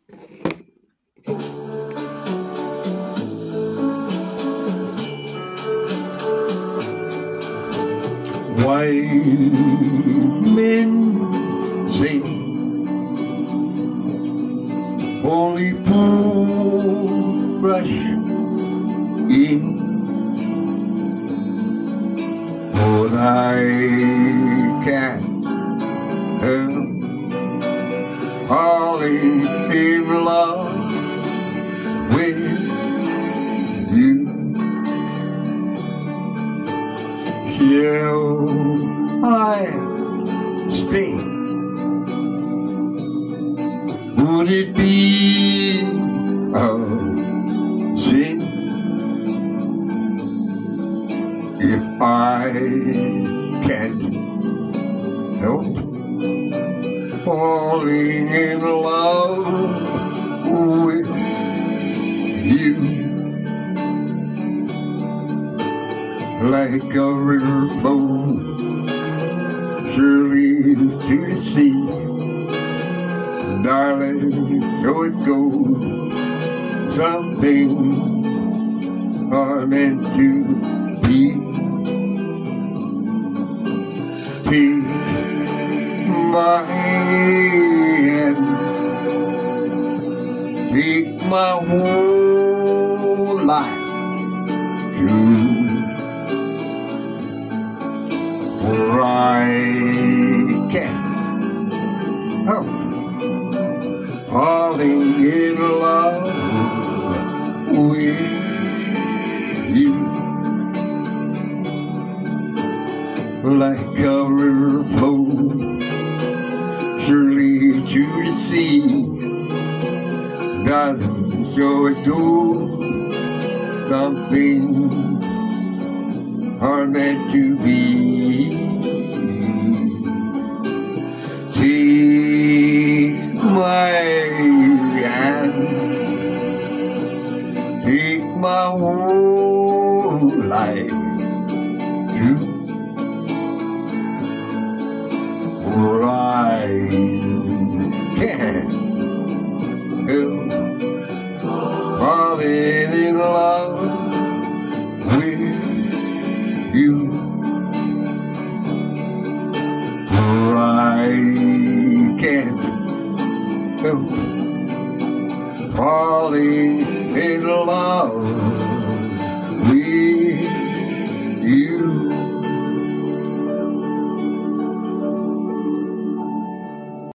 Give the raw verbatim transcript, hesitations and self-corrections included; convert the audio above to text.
White men say only poor brush in, but I can't help falling in love with you. Shall I stay? Would it be a sin if I can't help falling in love with you? Like a river flows surely to the sea, darling, so it goes. Some things are meant to be. Take my hand, take my whole life too. For I can't help falling in love with you. Like a river flows surely to the sea, darling, so it goes. Some things are meant to be. Take my hand, take my whole life too, for I can't help falling in love with you. For I can't help falling in love